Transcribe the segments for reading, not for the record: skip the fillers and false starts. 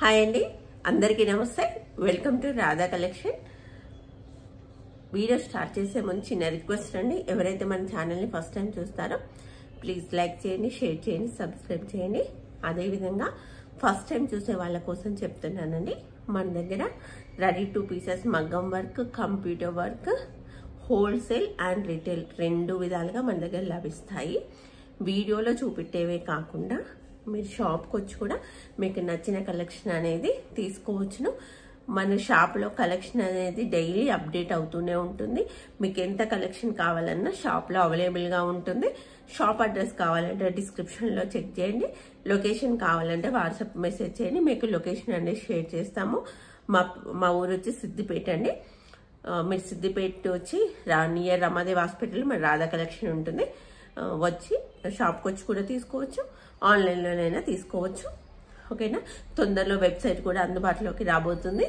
Hi అండి, అందరికీ నమస్తే. Welcome to Radha collection. Video start చేసే ముందు చిన్న రిక్వెస్ట్ అండి. ఎవరైతే మన ఛానల్ని ఫస్ట్ టైం చూస్తారో ప్లీజ్ లైక్ చేయండి, షేర్ చేయండి, సబ్స్క్రైబ్ చేయండి. అదేవిధంగా ఫస్ట్ టైం చూసే వాళ్ళ కోసం చెప్తున్నానండి, మన దగ్గర రెడీ టు పీసెస్ మగ్గం work, computer work, wholesale and retail రెండు విధాలుగా మన దగ్గర లభిస్తాయి. వీడియోలో చూపెట్టేవే కాకుండా మీరు షాప్కి వచ్చి కూడా మీకు నచ్చిన కలెక్షన్ అనేది తీసుకోవచ్చును. మన షాప్లో కలెక్షన్ అనేది డైలీ అప్డేట్ అవుతూనే ఉంటుంది. మీకు ఎంత కలెక్షన్ కావాలన్నా షాప్లో అవైలబుల్గా ఉంటుంది. షాప్ అడ్రస్ కావాలంటే డిస్క్రిప్షన్లో చెక్ చేయండి. లొకేషన్ కావాలంటే వాట్సాప్ మెసేజ్ చేయండి, మీకు లొకేషన్ అనేది షేర్ చేస్తాము. మా ఊరు వచ్చి సిద్దిపేట అండి. మీరు సిద్దిపేట వచ్చి నియర్ రమాదేవి హాస్పిటల్ మన రాధా కలెక్షన్ ఉంటుంది. వచ్చి షాప్కి వచ్చి కూడా తీసుకోవచ్చు, ఆన్లైన్లోనైనా తీసుకోవచ్చు. ఓకేనా? తొందరలో వెబ్సైట్ కూడా అందుబాటులోకి రాబోతుంది.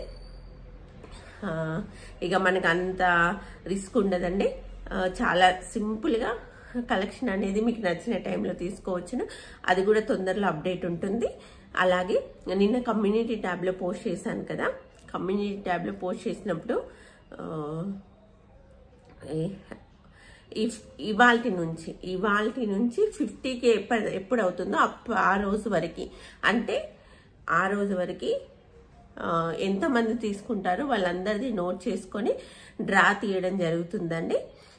ఇక మనకు అంత రిస్క్ ఉండదండి. చాలా సింపుల్గా కలెక్షన్ అనేది మీకు నచ్చిన టైంలో తీసుకోవచ్చును. అది కూడా తొందరలో అప్డేట్ ఉంటుంది. అలాగే నిన్న కమ్యూనిటీ ట్యాబ్లో పోస్ట్ చేశాను కదా, కమ్యూనిటీ ట్యాబ్లో పోస్ట్ చేసినప్పుడు ఇవాల్టి నుంచి 50K ఎప్పుడు అవుతుందో ఆ రోజు వరకు, అంటే ఆ రోజు వరకు ఎంతమంది తీసుకుంటారో వాళ్ళందరిది నోట్ చేసుకొని డ్రా తీయడం జరుగుతుందండి.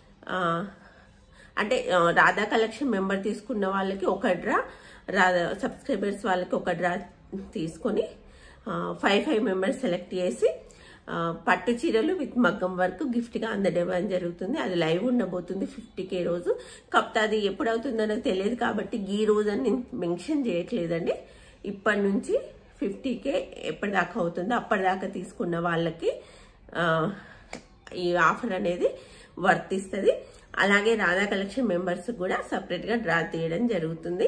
అంటే రాధా కలెక్షన్ మెంబర్ తీసుకున్న వాళ్ళకి ఒక డ్రా, రాధా సబ్స్క్రైబర్స్ వాళ్ళకి ఒక డ్రా తీసుకొని 5 మెంబర్స్ సెలెక్ట్ చేసి పట్టు చీరలు విత్ మగ్గం వర్క్ గిఫ్ట్ గా అందడం జరుగుతుంది. అది లైవ్ ఉండబోతుంది 50K రోజు. కాకపోతే అది ఎప్పుడు అవుతుందో నాకు తెలియదు కాబట్టి ఈ రోజు అని నేను మెన్షన్ చేయట్లేదండి. ఇప్పటి నుంచి 50K ఎప్పటిదాకా అవుతుందో అప్పటిదాకా తీసుకున్న వాళ్ళకి ఈ ఆఫర్ అనేది వర్తిస్తుంది. అలాగే రాధా కలెక్షన్ మెంబర్స్ కూడా సపరేట్ గా డ్రా తీయడం జరుగుతుంది.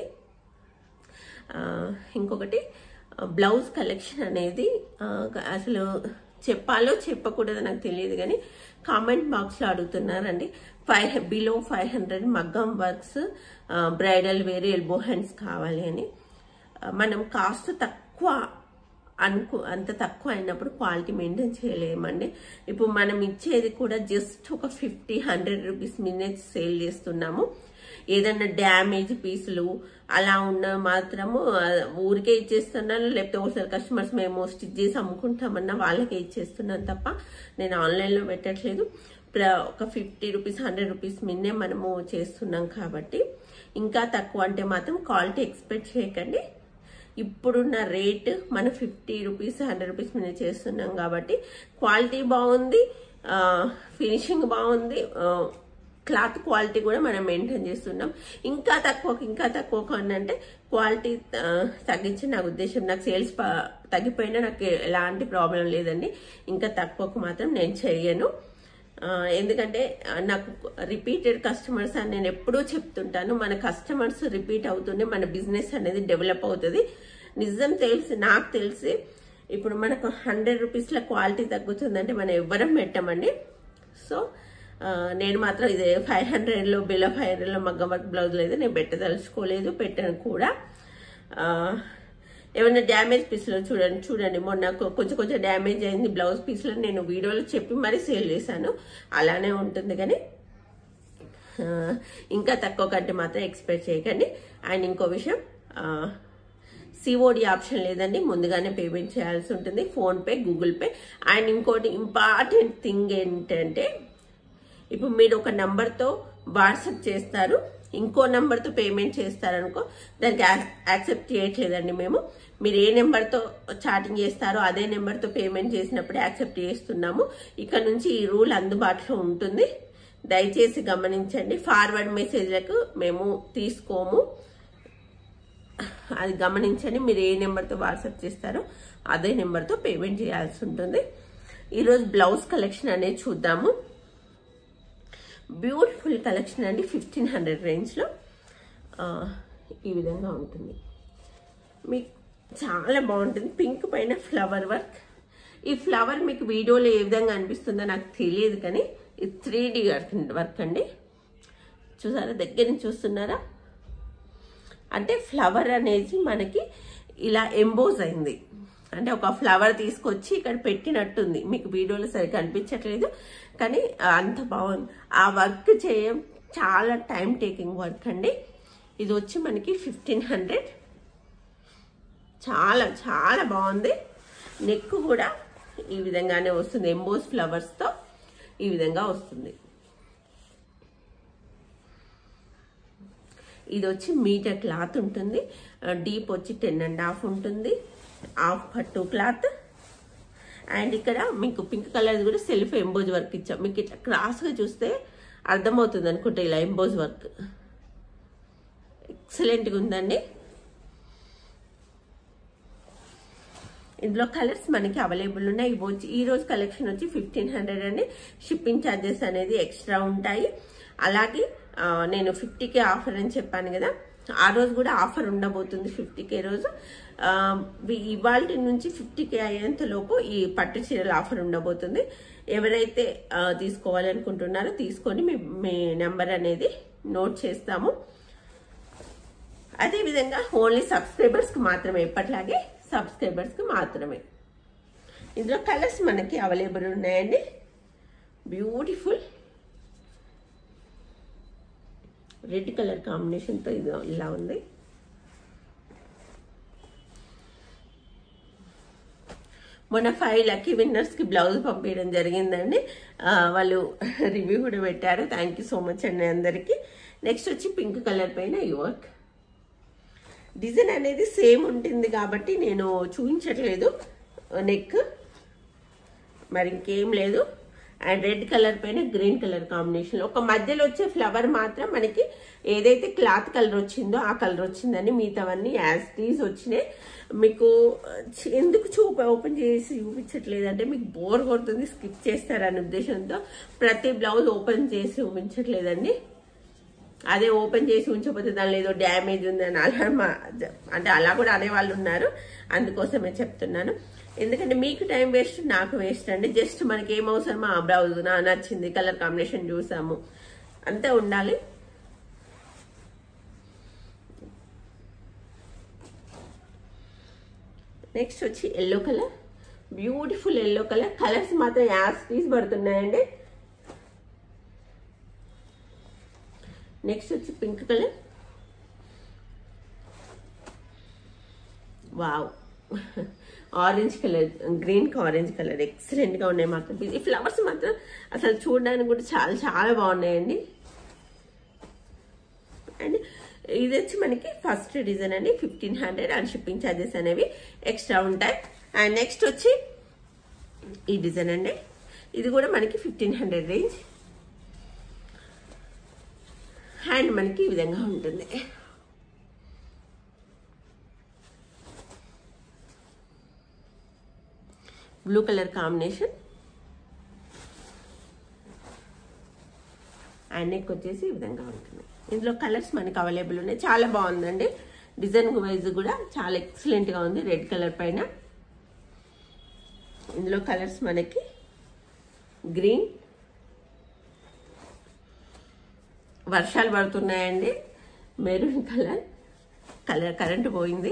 ఇంకొకటి బ్లౌజ్ కలెక్షన్ అనేది అసలు చెప్పాలో చెప్పకూడదో నాకు తెలియదు కానీ కామెంట్ బాక్స్ లో అడుగుతున్నారండి. బిలో 500 మగ్గం works, bridal wear, elbow hands కావాలి అని. మనం కాస్ట్ తక్కువ అంత తక్కువ అయినప్పుడు క్వాలిటీ మెయింటైన్ చేయలేమండి. ఇప్పుడు మనం ఇచ్చేది కూడా జస్ట్ ఒక 50-100 రూపీస్ మీదే సేల్ చేస్తున్నాము. ఏదన్నా డ్యామేజ్ పీసులు అలా ఉన్న మాత్రము ఊరికే ఇచ్చేస్తున్నాను, లేకపోతే ఒకసారి కస్టమర్స్ మేము స్టిచ్ చేసి అమ్ముకుంటామన్నా వాళ్ళకే ఇచ్చేస్తున్నాను తప్ప నేను ఆన్లైన్లో పెట్టట్లేదు. ఒక 50 రూపీస్ 100 రూపీస్ మిన్నే మనము చేస్తున్నాం కాబట్టి ఇంకా తక్కువ అంటే మాత్రం క్వాలిటీ ఎక్స్పెక్ట్ చేయకండి. ఇప్పుడున్న రేట్ మనం 50 రూపీస్ 100 రూపీస్ మీద చేస్తున్నాం కాబట్టి క్వాలిటీ బాగుంది, ఫినిషింగ్ బాగుంది, క్లాత్ క్వాలిటీ కూడా మనం మెయింటైన్ చేస్తున్నాం. ఇంకా తక్కువ అంటే క్వాలిటీ తగ్గించి నా ఉద్దేశం. నాకు సేల్స్ తగ్గిపోయినా నాకు ఎలాంటి ప్రాబ్లం లేదండి. ఇంకా తక్కువకు మాత్రం నేను చెయ్యను. ఎందుకంటే నాకు రిపీటెడ్ కస్టమర్స్ అని నేను ఎప్పుడూ చెప్తుంటాను. మన కస్టమర్స్ రిపీట్ అవుతూనే మన బిజినెస్ అనేది డెవలప్ అవుతుంది. నిజం నాకు తెలిసి ఇప్పుడు మనకు 100 రూపీస్ల క్వాలిటీ తగ్గుతుందంటే మనం ఎవ్వరం పెట్టమండి. సో నేను మాత్రం ఇదే 500లో బిలో 500లో మగ్గం వర్క్ బ్లౌజ్ లేదు, నేను పెట్టదలుచుకోలేదు, పెట్టను కూడా. ఏమైనా డ్యామేజ్ పీస్లో చూడండి మొన్న కొంచెం డ్యామేజ్ అయింది బ్లౌజ్ పీస్లో, నేను వీడియోలో చెప్పి మరీ సేల్ చేశాను. అలానే ఉంటుంది కానీ ఇంకా తక్కువ కంటే మాత్రం ఎక్స్పెక్ట్ చేయకండి. అండ్ ఇంకో విషయం, COD ఆప్షన్ లేదండి, ముందుగానే పేమెంట్ చేయాల్సి ఉంటుంది, ఫోన్పే, గూగుల్ పే. అండ్ ఇంకోటి ఇంపార్టెంట్ థింగ్ ఏంటంటే, ఇప్పుడు మీరు ఒక నంబర్తో వాట్సాప్ చేస్తారు, ఇంకో నంబర్తో పేమెంట్ చేస్తారనుకో, దానికి యాక్సెప్ట్ చేయట్లేదండి మేము. మీరు ఏ నెంబర్తో చాటింగ్ చేస్తారో అదే నెంబర్తో పేమెంట్ చేసినప్పుడే యాక్సెప్ట్ చేస్తున్నాము. ఇక్కడ నుంచి ఈ రూల్ అందుబాటులో ఉంటుంది, దయచేసి గమనించండి. ఫార్వర్డ్ మెసేజ్లకు మేము తీసుకోము, అది గమనించండి. మీరు ఏ నెంబర్తో వాట్సాప్ చేస్తారో అదే నెంబర్తో పేమెంట్ చేయాల్సి ఉంటుంది. ఈరోజు బ్లౌజ్ కలెక్షన్ అనేది చూద్దాము. బ్యూటిఫుల్ కలెక్షన్ అండి, 1500 రేంజ్లో ఈ విధంగా ఉంటుంది. మీకు చాలా బాగుంటుంది. పింక్ పైన ఫ్లవర్ వర్క్. ఈ ఫ్లవర్ మీకు వీడియోలో ఏ విధంగా అనిపిస్తుందో నాకు తెలియదు కానీ ఇది 3D వర్క్ అండి. చూసారా, దగ్గర నుంచి చూస్తున్నారా? అంటే ఫ్లవర్ అనేది మనకి ఇలా ఎంబోజ్ అయింది. అంటే ఒక ఫ్లవర్ తీసుకొచ్చి ఇక్కడ పెట్టినట్టుంది. మీకు వీడియోలో సరిగ్గా కనిపించట్లేదు కానీ అంత బాగుంది. ఆ వర్క్ చాలా టైం టేకింగ్ వర్క్ అండి. ఇది వచ్చి మనకి 1500. చాలా చాలా బాగుంది. నెక్ కూడా ఈ విధంగానే వస్తుంది. ఎంబోస్ ఫ్లవర్స్తో ఈ విధంగా వస్తుంది. ఇది వచ్చి మీటర్ క్లాత్ ఉంటుంది. డీప్ వచ్చి 10.5 ఉంటుంది. హాఫ్ పట్టు క్లాత్. అండ్ ఇక్కడ మీకు పింక్ కలర్ కూడా సెల్ఫ్ ఎంబోజ్ వర్క్ ఇచ్చాం. మీకు ఇట్లా క్రాస్గా చూస్తే అర్థమవుతుంది అనుకుంటే ఇలా ఎంబోజ్ వర్క్ ఎక్సలెంట్గా ఉందండి. ఇందులో కలర్స్ మనకి అవైలబుల్ ఉన్నాయి. ఈ రోజు కలెక్షన్ వచ్చి 1500 అండి. షిప్పింగ్ ఛార్జెస్ అనేది ఎక్స్ట్రా ఉంటాయి. అలాగే నేను 50K ఆఫర్ అని చెప్పాను కదా, ఆ రోజు కూడా ఆఫర్ ఉండబోతుంది. 50K రోజు ఇవాళ నుంచి 50K అయ్యేంత లోపు ఈ పట్టు చీరల ఆఫర్ ఉండబోతుంది. ఎవరైతే తీసుకోవాలనుకుంటున్నారో తీసుకొని మీ నెంబర్ అనేది నోట్ చేస్తాము. అదేవిధంగా ఓన్లీ సబ్స్క్రైబర్స్కి మాత్రమే, ఎప్పట్లాగే సబ్స్క్రైబర్స్కి మాత్రమే. ఇందులో కలర్స్ మనకి అవైలబుల్ ఉన్నాయండి. బ్యూటిఫుల్ రెడ్ కలర్ కాంబినేషన్తో ఇది ఇలా ఉంది. మొన్న 5 లక్కీ విన్నర్స్కి బ్లౌజ్ పంపించడం జరిగిందండి. వాళ్ళు రివ్యూ కూడా పెట్టారు. థ్యాంక్ యూ సో మచ్ అండి అందరికీ. నెక్స్ట్ వచ్చి పింక్ కలర్ పైన ఈ వర్క్ డిజైన్ అనేది సేమ్ ఉంటుంది కాబట్టి నేను చూపించట్లేదు. నెక్ మరి ఇంకేం లేదు. అండ్ రెడ్ కలర్ పైన గ్రీన్ కలర్ కాంబినేషన్. ఒక మధ్యలో వచ్చే ఫ్లవర్ మాత్రం మనకి ఏదైతే క్లాత్ కలర్ వచ్చిందో ఆ కలర్ వచ్చిందని, మిగతావన్నీ యాజ్ టీజ్ వచ్చినాయి. మీకు ఎందుకు ఓపెన్ చేసి చూపించట్లేదు అంటే మీకు బోర్ కొడుతుంది, స్కిప్ చేస్తారనే ఉద్దేశంతో ప్రతి బ్లౌజ్ ఓపెన్ చేసి చూపించట్లేదండి. అదే ఓపెన్ చేసి ఉంచకపోతే దానిలో ఏదో డ్యామేజ్ ఉందని అంటే అలా కూడా అనేవాళ్ళు ఉన్నారు. అందుకోసమే చెప్తున్నాను. ఎందుకంటే మీకు టైం వేస్ట్, నాకు వేస్ట్ అండి. జస్ట్ మనకి ఏం అవసరమో ఆ బ్లౌజ్ నచ్చింది, కలర్ కాంబినేషన్ చూసాము, అంతే ఉండాలి. నెక్స్ట్ వచ్చి yellow colour, beautiful yellow colour. Colours మాత్రం యాజ్ పీస్ పడుతున్నాయండి. నెక్స్ట్ వచ్చి pink colour. Wow, orange colour, green కి ఆరెంజ్ కలర్ ఎక్సలెంట్ గా ఉన్నాయి. మాత్రం ఈ ఫ్లవర్స్ మాత్రం అసలు చూడడానికి కూడా చాలా చాలా బాగున్నాయండి. అండ్ ఇది వచ్చి మనకి ఫస్ట్ డిజైన్ అండి. 1500 అండ్ షిప్పింగ్ ఛార్జెస్ అనేవి ఎక్స్ట్రా ఉంటాయి. అండ్ నెక్స్ట్ వచ్చి ఈ డిజైన్ అండి. ఇది కూడా మనకి 1500 రేంజ్. హ్యాండ్ మనకి ఈ విధంగా ఉంటుంది. Blue colour combination. And neck వచ్చేసి ఈ విధంగా ఉంటుంది. ఇందులో కలర్స్ మనకి అవైలబుల్ ఉన్నాయి. చాలా బాగుందండి. డిజైన్ వైజ్ కూడా చాలా ఎక్సలెంట్ గా ఉంది. రెడ్ కలర్ పైన ఇందులో కలర్స్ మనకి గ్రీన్. వర్షాలు పడుతున్నాయండి. మెరూన్ కలర్ కరెంట్ పోయింది.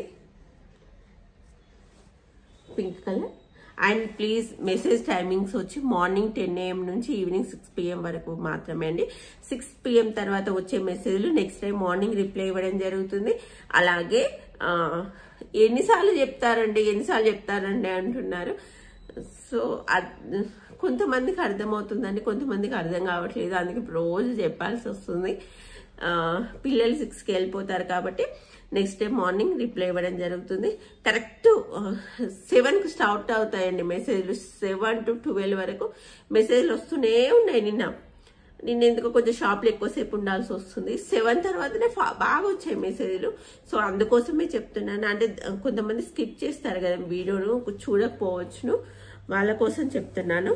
Pink colour. And please message timings వచ్చి మార్నింగ్ 10 AM నుంచి ఈవినింగ్ 6 PM వరకు మాత్రమే అండి. 6 PM తర్వాత వచ్చే మెసేజ్లు నెక్స్ట్ టైం మార్నింగ్ రిప్లై ఇవ్వడం జరుగుతుంది. అలాగే ఎన్నిసార్లు చెప్తారండి అంటున్నారు. సో కొంతమందికి అర్థమవుతుందండి, కొంతమందికి అర్థం కావట్లేదు. అందుకే రోజు చెప్పాల్సి వస్తుంది. పిల్లలు 6కి వెళ్ళిపోతారు కాబట్టి నెక్స్ట్ డే మార్నింగ్ రిప్లై ఇవ్వడం జరుగుతుంది. కరెక్ట్ 7కి స్టార్ట్ అవుతాయండి మెసేజ్లు. 7 to 12 వరకు మెసేజ్లు వస్తూనే ఉన్నాయి. నిన్న ఎందుకో కొంచెం షాప్లో ఎక్కువసేపు ఉండాల్సి వస్తుంది. 7 తర్వాతనే బాగా వచ్చాయి మెసేజ్లు. సో అందుకోసమే చెప్తున్నాను. అంటే కొంతమంది స్కిప్ చేస్తారు కదా వీడియోను, చూడకపోవచ్చును, వాళ్ళ కోసం చెప్తున్నాను.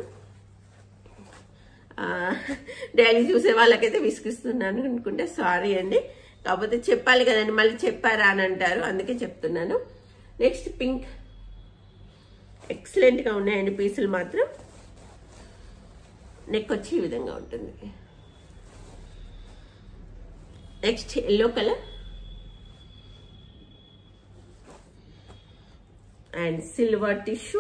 డైలీ చూసే వాళ్ళకైతే విసిగిస్తున్నాను అనుకుంటే సారీ అండి. కాకపోతే చెప్పాలి కదండి, మళ్ళీ చెప్పారా అని అంటారు, అందుకే చెప్తున్నాను. Next pink. ఎక్సలెంట్ గా ఉన్నాయండి పీసులు మాత్రం. నెక్ వచ్చి ఈ విధంగా ఉంటుంది. Next yellow colour. And silver tissue,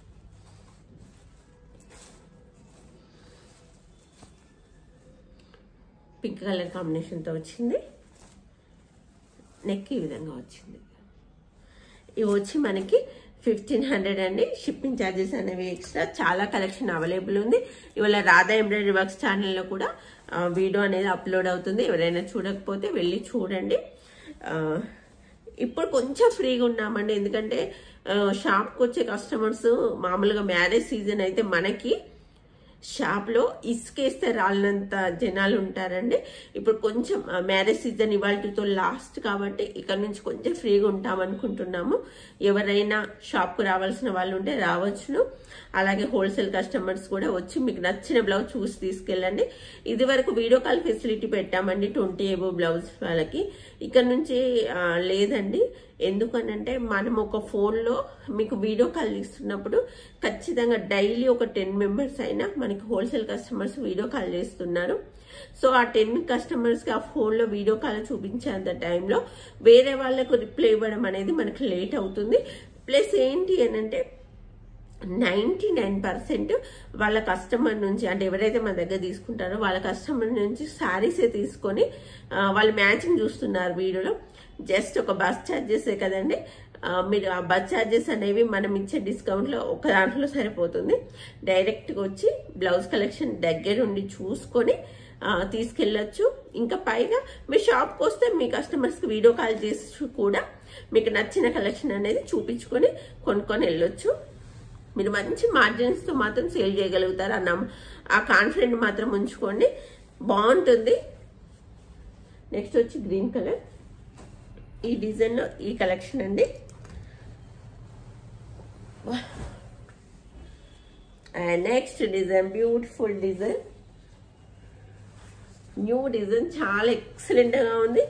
pink colour కాంబినేషన్తో వచ్చింది. నెక్ ఈ విధంగా వచ్చింది. ఇవి వచ్చి మనకి 1500 అండి. షిప్పింగ్ ఛార్జెస్ అనేవి ఎక్స్ట్రా. చాలా కలెక్షన్ అవైలబుల్ ఉంది. ఇవాళ రాధా ఎంబ్రాయిడరీ వర్క్స్ ఛానల్లో కూడా వీడియో అనేది అప్లోడ్ అవుతుంది. ఎవరైనా చూడకపోతే వెళ్ళి చూడండి. ఇప్పుడు కొంచెం ఫ్రీగా ఉన్నామండి, ఎందుకంటే షాప్కి వచ్చే కస్టమర్స్ మామూలుగా మ్యారేజ్ సీజన్ అయితే మనకి షాప్లో ఇసుకేస్తే రాలినంత జనాలు ఉంటారండి. ఇప్పుడు కొంచెం మ్యారేజ్ సీజన్ ఇవాళతో లాస్ట్ కాబట్టి ఇక్కడ నుంచి కొంచెం ఫ్రీగా ఉంటాం అనుకుంటున్నాము. ఎవరైనా షాప్కు రావాల్సిన వాళ్ళు ఉంటే రావచ్చును. అలాగే హోల్సేల్ కస్టమర్స్ కూడా వచ్చి మీకు నచ్చిన బ్లౌజ్ చూసి తీసుకెళ్ళండి. ఇది వరకు వీడియో కాల్ ఫెసిలిటీ పెట్టామండి 20 above బ్లౌజ్ వాళ్ళకి. ఇక్కడ నుంచి లేదండి. ఎందుకనంటే మనం ఒక ఫోన్లో మీకు వీడియో కాల్ ఇస్తున్నప్పుడు ఖచ్చితంగా డైలీ ఒక 10 మెంబర్స్ అయినా మనకి హోల్సేల్ కస్టమర్స్ వీడియో కాల్ చేస్తున్నారు. సో ఆ 10 కస్టమర్స్కి ఆ ఫోన్లో వీడియో కాల్ చూపించేంత టైంలో వేరే వాళ్ళకు రిప్లై ఇవ్వడం అనేది మనకి లేట్ అవుతుంది. ప్లస్ ఏంటి అని అంటే 99% వాళ్ళ కస్టమర్ నుంచి, అంటే ఎవరైతే మన దగ్గర తీసుకుంటారో వాళ్ళ కస్టమర్ నుంచి శారీసే తీసుకొని వాళ్ళు మ్యాచింగ్ చూస్తున్నారు వీడియోలో. జస్ట్ ఒక బస్ ఛార్జెసే కదండి. మీరు ఆ బస్ ఛార్జెస్ అనేవి మనం ఇచ్చే డిస్కౌంట్లో ఒక దాంట్లో సరిపోతుంది. డైరెక్ట్గా వచ్చి బ్లౌజ్ కలెక్షన్ దగ్గరుండి చూసుకొని తీసుకెళ్ళచ్చు. ఇంకా పైగా మీ షాప్కి వస్తే మీ కస్టమర్స్కి వీడియో కాల్ చేసి కూడా మీకు నచ్చిన కలెక్షన్ అనేది చూపించుకొని కొనుక్కొని వెళ్ళొచ్చు. మీరు మంచి మార్జిన్స్తో మాత్రం సేల్ చేయగలుగుతారు అన్న ఆ కాన్ఫిడెంట్ మాత్రం ఉంచుకోండి. బాగుంటుంది. నెక్స్ట్ వచ్చి గ్రీన్ కలర్. ఈ డిజైన్లో ఈ కలెక్షన్ అండి. And next design, beautiful design, new design, చాలా ఎక్సలెంట్గా ఉంది.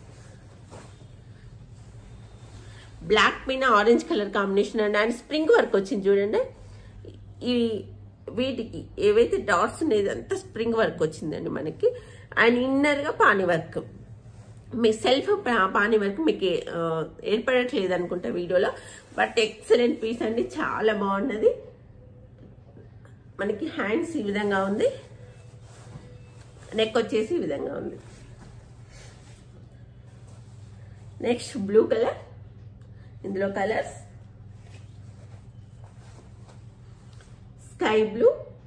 బ్లాక్ పైన ఆరెంజ్ కలర్ కాంబినేషన్ అండి. అండ్ స్ప్రింగ్ వర్క్ వచ్చింది చూడండి. ఈ వీటికి ఏవైతే డాట్స్ ఉన్నాయి అంతా స్ప్రింగ్ వర్క్ వచ్చిందండి మనకి. అండ్ ఇన్నర్గా పానీ వర్క్, మీ సెల్ఫ్ పానీ వర్క్ మీకు ఏర్పడట్లేదు అనుకుంటా వీడియోలో, బట్ ఎక్సలెంట్ పీస్ అండి. చాలా బాగున్నది. మనకి హ్యాండ్స్ ఈ విధంగా ఉంది, నెక్ వచ్చేసి ఈ విధంగా ఉంది. Next blue colour. ఇందులో కలర్స్ స్కై బ్లూ,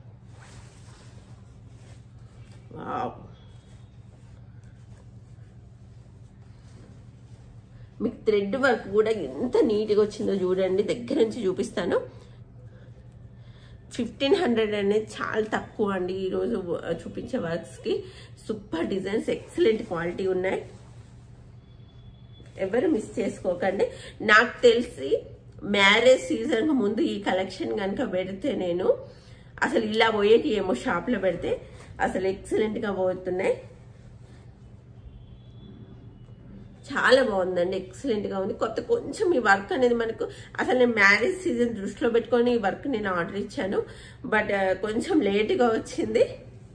వావ్, మీకు థ్రెడ్ వర్క్ కూడా ఎంత నీట్గా వచ్చిందో చూడండి. దగ్గర నుంచి చూపిస్తాను. 1500 అనేది చాలా తక్కువ అండి ఈరోజు చూపించే వర్క్స్కి. సూపర్ డిజైన్స్, ఎక్సలెంట్ క్వాలిటీ ఉన్నాయి. ఎవరు మిస్ చేసుకోకండి. నాకు తెలిసి మ్యారేజ్ సీజన్కి ముందు ఈ కలెక్షన్ కనుక పెడితే నేను అసలు ఇలా పోయేటి ఏమో, షాప్లో పెడితే అసలు ఎక్సలెంట్గా పోతున్నాయి. చాలా బాగుందండి, ఎక్సలెంట్గా ఉంది. కొంచెం ఈ వర్క్ అనేది మనకు అసలు నేను మ్యారేజ్ సీజన్ దృష్టిలో పెట్టుకొని ఈ వర్క్ నేను ఆర్డర్ ఇచ్చాను, బట్ కొంచెం లేట్గా వచ్చింది.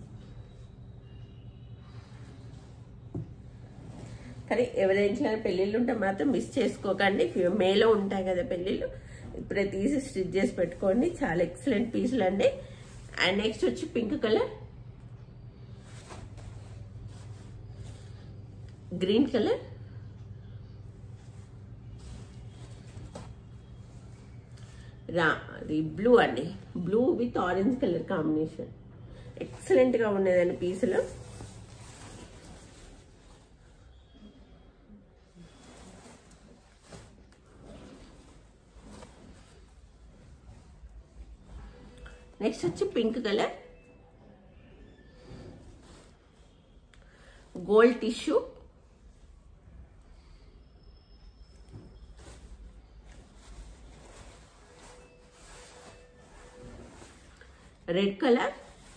కానీ ఎవరైనా పెళ్ళిళ్ళు ఉంటే మాత్రం మిస్ చేసుకోకండి. మేలో ఉంటాయి కదా పెళ్ళిళ్ళు, ఇప్పుడే తీసి స్టిచ్ చేసి పెట్టుకోండి. చాలా ఎక్సలెంట్ పీసులు అండి. అండ్ నెక్స్ట్ వచ్చి పింక్ కలర్, గ్రీన్ కలర్, అది బ్లూ అండి. Blue with orange colour combination ఎక్సలెంట్గా ఉండేదండి పీసులు. నెక్స్ట్ వచ్చి pink colour, gold tissue, red colour,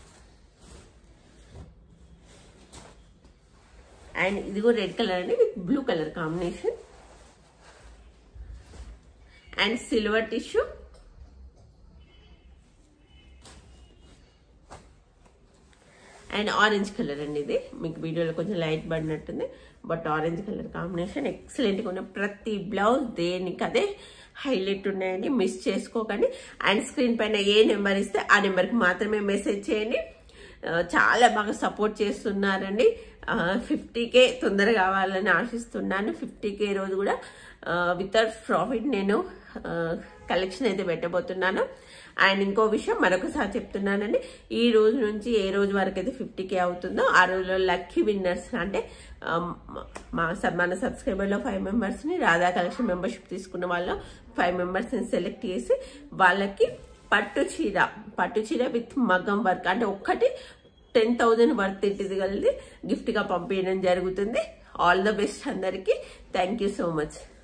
and ఇదిగో రెడ్ కలర్ అండి with blue colour combination, and silver tissue, and orange colour అండి. ఇది మీకు వీడియోలో కొంచెం లైట్ పడినట్టుంది, బట్ ఆరెంజ్ కలర్ కాంబినేషన్ ఎక్సలెంట్గా ఉన్న ప్రతి బ్లౌజ్ దేనికి అదే హైలైట్ ఉన్నాయండి, మిస్ చేసుకోకండి. అండ్ స్క్రీన్ పైన ఏ నెంబర్ ఇస్తే ఆ నెంబర్కి మాత్రమే మెసేజ్ చేయండి. చాలా బాగా సపోర్ట్ చేస్తున్నారండి. 50K తొందరగా కావాలని ఆశిస్తున్నాను. 50K రోజు కూడా వితౌట్ ప్రాఫిట్ నేను కలెక్షన్ అయితే పెట్టబోతున్నాను. అండ్ ఇంకో విషయం మరొకసారి చెప్తున్నానండి, ఈ రోజు నుంచి ఏ రోజు వరకు అయితే 50K అవుతుందో ఆ రోజులో లక్కీ విన్నర్స్ అంటే మన సబ్స్క్రైబర్లో 5 మెంబర్స్ని రాధా కలెక్షన్ మెంబర్షిప్ తీసుకున్న వాళ్ళు 5 మెంబర్స్ని సెలెక్ట్ చేసి వాళ్ళకి పట్టు చీర విత్ మగ్గం వర్క్ అంటే ఒక్కటి 10,000 వర్త్ ఇంటిది కలిసి గిఫ్ట్గా పంపించడం జరుగుతుంది. ఆల్ ద బెస్ట్ అందరికీ. Thank you so much.